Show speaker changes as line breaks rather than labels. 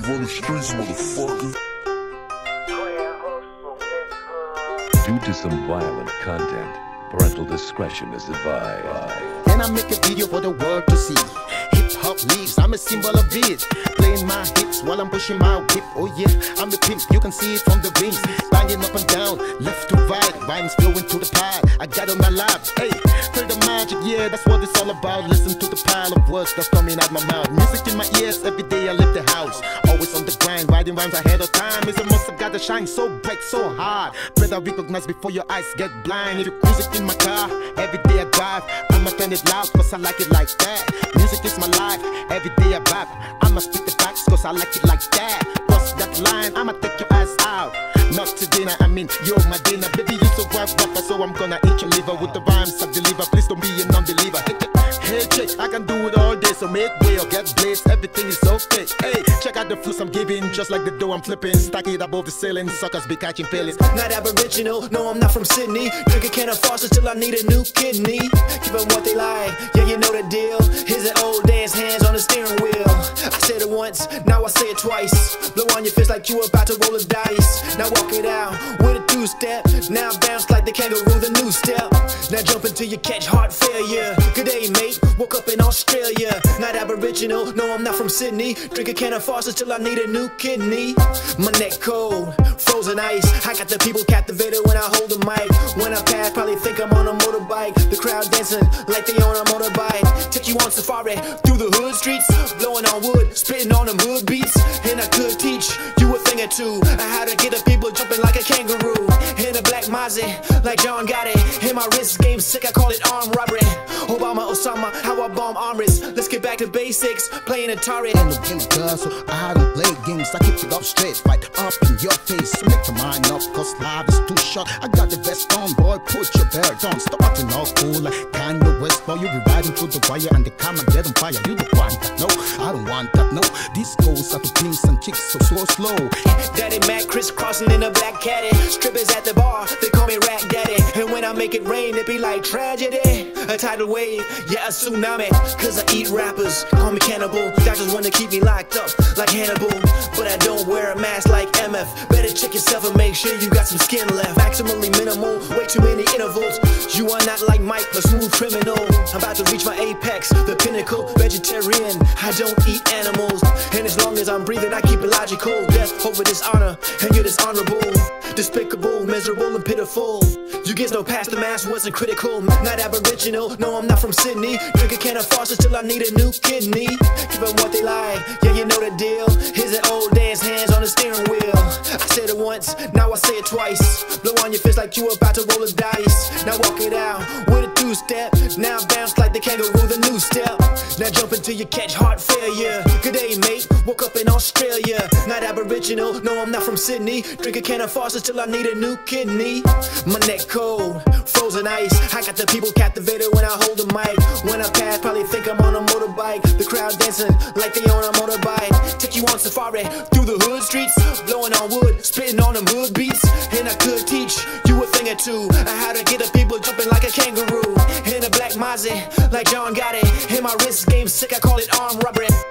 run the streets, motherfucker.
Due to some violent content, parental discretion is advised.
Then I make a video for the world to see. Hip-hop leaves, I'm a symbol of it. Playing my hips while I'm pushing my whip. Oh yeah, I'm the pimp, you can see it from the rings. Banging up and down, left to right. Rhymes flowing to the pile, I got on my lap. Hey, feel the magic, yeah, that's what it's all about. Listen to the pile of words that's coming out my mouth. Music in my ears, every day I leave the house. Always on the grind, writing rhymes ahead of time. It's a must, I gotta shine so bright, so hard. Better recognize before your eyes get blind. If you cruise it in my car, every day I drive, I'ma turn it loud cause I like it like that. Music is my life, every day I rap, I'ma spit the facts cause I like it like that. Cross that line, I'ma take your ass out. Not to dinner, I mean, you're my dinner. Baby, you so rough rapper, so I'm gonna eat your liver. With the rhymes I deliver, please don't be a non-believer. Hey chick, I can do it all day, so make way or get blazed, everything is okay. Hey, check out the flows I'm giving, just like the dough I'm flipping. Stack it above the ceiling, suckers be catching feelings.
Not aboriginal, no I'm not from Sydney. Drink a can of Foster's till I need a new kidney. Give them what they like, yeah you know the deal. Here's an old dance, hands on the steering wheel. I said it once, now I say it twice. Blow on your fist like you about to roll the dice. Now walk it out with a two-step. Now bounce like the kangaroo, the new step. Now jump until you catch heart failure. Good day mate, woke up in Australia. Not aboriginal, no I'm not from Sydney. Drink a can of Foster's till I need a new kidney. My neck cold, frozen ice. I got the people captivated when I hold the mic. When I pass, probably think I'm on a motorbike. The crowd dancing like they on a motorbike. Take you on safari through the hood streets, blowing on wood, spitting on them hood beats. And I could teach you a thing or two, how to get the people jumping like a kangaroo. In a black Mazzy, like John Gotti. In my wrist game sick, I call it armed robbery. Obama, Osama, how I bomb armories. Let's get back to basics, playing Atari.
In the game, girl, so I don't play games. I keep it up straight, right up in your face. So make your mind up, cause life is too short. I got the best on, boy, put your belt on. Starting all cool like Kanye West, boy. You be riding through the wire and the camera get on fire. You don't want that, no, I don't want that, no. This goes out to pimps and chicks, so slow.
Daddy Mac crisscrossing in a black caddy. Strippers at the bar, they call me Rat Daddy. And when I make it rain, it be like tragedy. A tidal wave, yeah, a tsunami. Cause I eat rappers, call me cannibal. Doctors wanna keep me locked up like Hannibal, but I don't wear a mask like MF. Better check yourself and make sure you got some skin left. Maximally minimal, way too many intervals. You are not like Mike, a smooth criminal. I'm about to reach my apex, the pinnacle. Vegetarian, I don't eat animals. And as long as I'm breathing, I keep it logical. Death over dishonor, and you're dishonorable. Despicable, miserable, and pitiful. You kids know past the mask wasn't critical. Not aboriginal, no I'm not from Sydney. Drink a can of Foster's till I need a new kidney. Give them what they like, yeah you know the deal. Here's an old dance, hands on the steering wheel. I said it once, now I say it twice. Blow on your fist like you about to roll the dice. Now walk it out with a two-step. Now bounce like the kangaroo, the new step. Now jump until you catch heart failure. Good day mate, woke up in Australia. Not aboriginal, no I'm not from Sydney. Drink a can of Foster's till I need a new kidney. My neck cold, frozen ice. I got the people captivated when I hold the mic. When I pass, probably think I'm on a motorbike. The crowd dancing like they on a motorbike. Take you on safari through the hood streets, blowing on wood, spitting on them hood beats. And I could teach you a thing or two, how to get the people jumping like a kangaroo. In a black Mazzy, like John Gotti. In my wrist game sick, I call it armed robbery.